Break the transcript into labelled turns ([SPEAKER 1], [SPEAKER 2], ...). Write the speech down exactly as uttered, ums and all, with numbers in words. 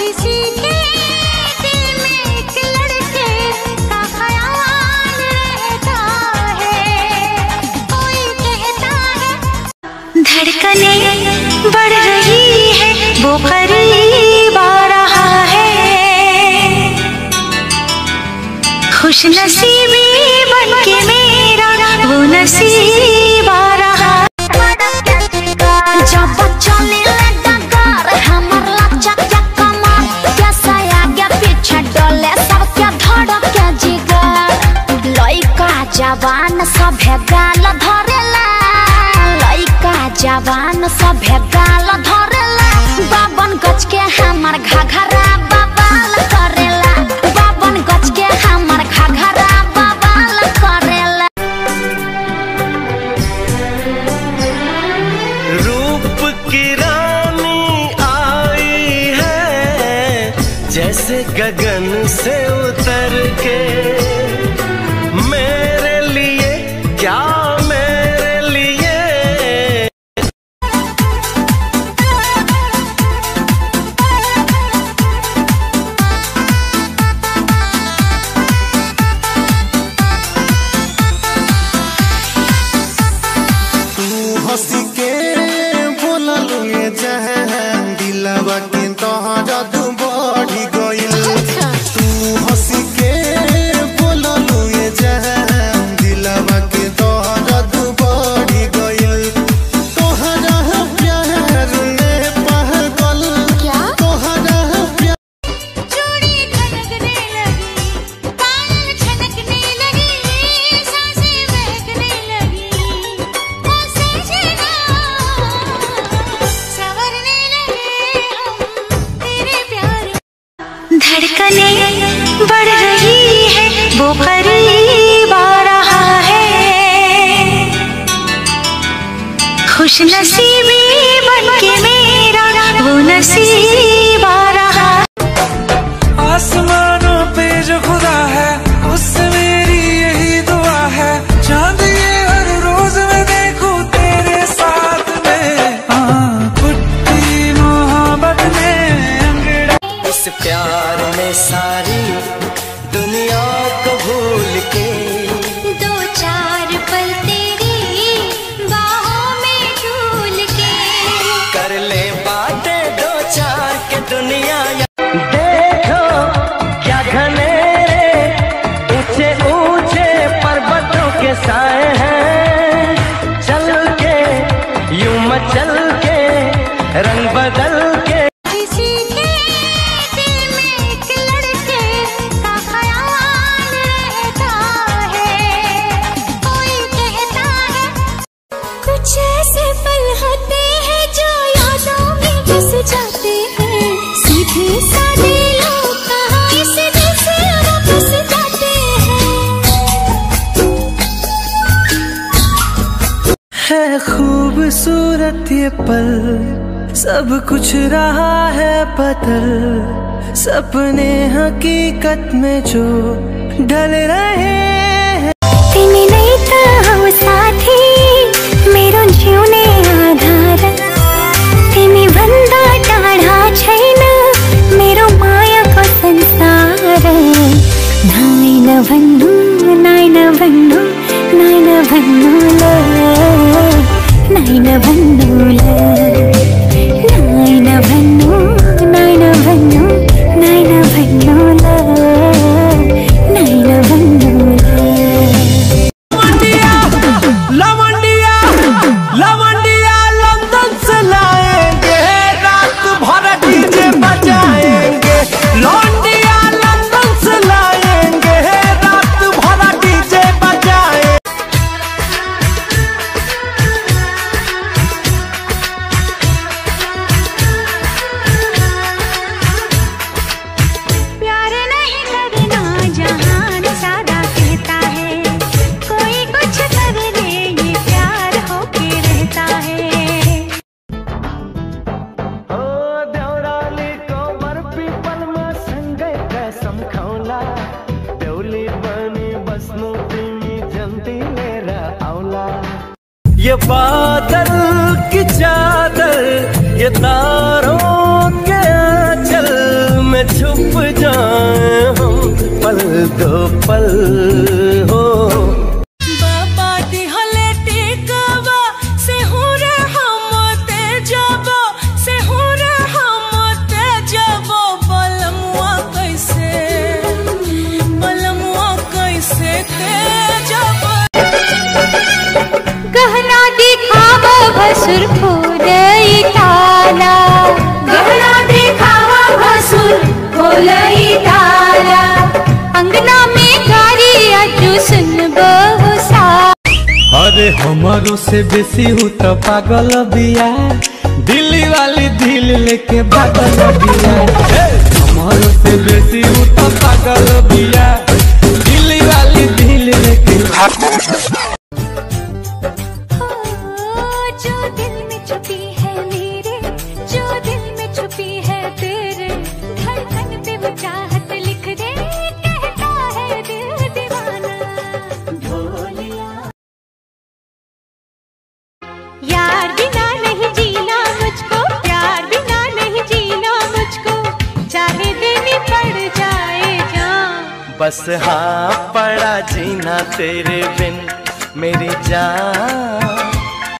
[SPEAKER 1] किसी के दिल में एक लड़के का ख्याल रहता है। कोई कहता है धड़कने बढ़ रही है, वो करीब आ रहा है। खुश नसीबी बनके मेरा वो नसीब आ रहा। जब चले लगा कार हमर लचक क्या कमाल, कैसा आगे पीछे डोले सब क्या धड़क क्या जिगर। लइका जवान सभे गाल धरेला, लइका जवान सभे गाल धरेला। बावन गज के हमर घघरा बवाल करेला, बावन गज के हमर घघरा बवाल करेला।
[SPEAKER 2] रूप की रानी आई है जैसे गगन से उतर के, मेरे लिए क्या मेरे लिए।
[SPEAKER 3] तू हंसी के बोला लुए जहन दिलवा के तोहरा तू बढ़ी गइल। तू हंसी के बोला लुए जहन दिलवा के तोहरा तू बढ़ी गइल। तोहरा प्यार में पागल क्या तोहरा प्यार।
[SPEAKER 1] चूड़ी खनकने लगी, पायल छनकने लगी, सांसें बहकने लगी, ऐसे जीना संवरने लगे हम तेरे प्यार। धड़कने बढ़ रही है, वो करीब आ रहा है। खुश नसीबी बनके मेरा वो नसीब आ रहा।
[SPEAKER 4] आसमानों पे जो खुदा है उससे मेरी यही दुआ है। चांद ये हर रोज मैं देखूं तेरे साथ में, हाँ कुट्टी मोहब्बत में अंगड़ा।
[SPEAKER 2] इस प्यार में सारी दुनिया को भूल के,
[SPEAKER 1] दो चार पल तेरी बाहों में झूल के,
[SPEAKER 2] कर ले बातें दो चार के दुनिया। देखो क्या घनेरे ऊंचे ऊंचे पर्वतों के साए हैं, चल के यूं मचल के रंग बदल के।
[SPEAKER 1] किसी के दिल में एक लड़के का ख्याल रहता है। कोई कहता है कुछ ऐसे पल होते हैं जो यादों में बस जाते हैं। सीधे साधे लोग कहाँ इस दिल से वापस जाते हैं।
[SPEAKER 4] है खूबसूरत ये पल, सब कुछ रहा है बदल। सपने हकीकत में जो ढल रहे हैं।
[SPEAKER 1] तिमी नै त हौ साथी मेरो जिउने आधार, तिमी भन्दा टाढा छैन मेरो मायाको संसार। नाइ नभन्नु नाइ नभन्नु नाइ नभन्नु ल, नाइ नभन्नु ल, नाइ नभन्नु नाइ नभन्नु नाइ नभन्नु ल, नाइ नभन्नु ल।
[SPEAKER 4] लवंडिया लवंडिया लंदन से लाएंगे, रात भर डीजे बजाएंगे। लौंडिया लंदन से लाएंगे, रात भर डीजे बजाएंगे।
[SPEAKER 1] प्यार नहीं करना जहान सादा कहता है, कोई कुछ कर ले ये प्यार होके रहता है।
[SPEAKER 2] ओ देवराली कोमर पीपल में संगे कसम खौला, देवली बनी बसनु तिमी जंती मेरा औला। ये बादल की चादर ये तारों के आंचल डूब जाए हम पल दो पल हो।
[SPEAKER 5] बाबा दिहले टिकवा से हो रे हम ते जाबो से हो रे हम ते जाबो बलमुआ कैसे बलमुआ कैसे ते जाबो।
[SPEAKER 6] गहना दिखावा भसुर खोलई ताला गहना दिखावा भसुर खोलई ताला अंगना में गाड़ी आजू सुन बहुसा।
[SPEAKER 7] अरे हमारो से बेसी हूँ तो पागल बिया दिल्ली वाली दिल लेके भागल बिया। हमारो से बेसी हूँ तो पागल बिया दिल्ली वाली दिल लेके
[SPEAKER 6] जो दिल में छुपी है मेरे जो दिल में छुपी है तेरे धड़कन पे वो चाहत लिख दे कहता है दिल दीवाना ढोलिया। यार बिना नहीं जीना मुझको प्यार बिना नहीं जीना मुझको चाहे देनी पड़ जाए जान।
[SPEAKER 2] बस हाँ पड़ा जीना तेरे बिन मेरी जान।